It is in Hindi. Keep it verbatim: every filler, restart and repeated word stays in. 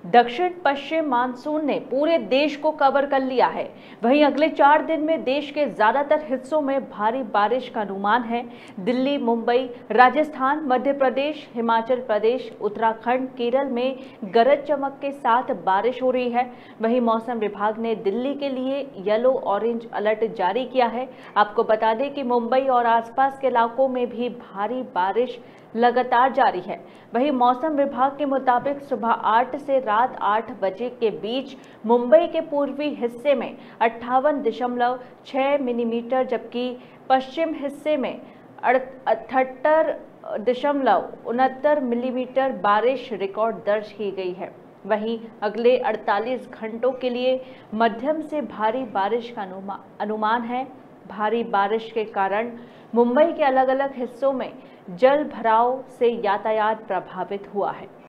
दक्षिण पश्चिम मानसून ने पूरे देश को कवर कर लिया है। वहीं अगले चार दिन में देश के ज्यादातर हिस्सों में भारी बारिश का अनुमान है। दिल्ली, मुंबई, राजस्थान, मध्य प्रदेश, हिमाचल प्रदेश, उत्तराखंड, केरल में गरज चमक के साथ बारिश हो रही है। वहीं मौसम विभाग ने दिल्ली के लिए येलो ऑरेंज अलर्ट जारी किया है। आपको बता दें कि मुंबई और आसपास के इलाकों में भी भारी बारिश लगातार जारी है। वहीं मौसम विभाग के मुताबिक सुबह आठ से रात आठ बजे के बीच मुंबई के पूर्वी हिस्से में अट्ठावन दशमलव छह मिलीमीटर, जबकि पश्चिम हिस्से में अठहत्तर दशमलव उनहत्तर मिलीमीटर बारिश रिकॉर्ड दर्ज की गई है। वहीं अगले अड़तालीस घंटों के लिए मध्यम से भारी बारिश का अनुमान है। भारी बारिश के कारण मुंबई के अलग अलग हिस्सों में जल भराव से यातायात प्रभावित हुआ है।